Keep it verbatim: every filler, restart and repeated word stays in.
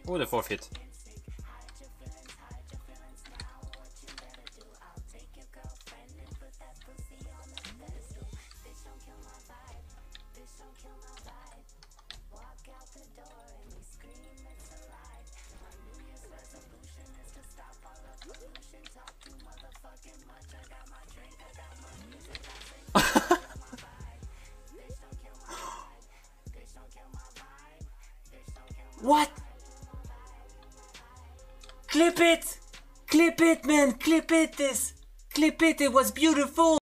Oh, the fourth hit. What? Clip it! Clip it, man! Clip it! This! Clip it! It was beautiful!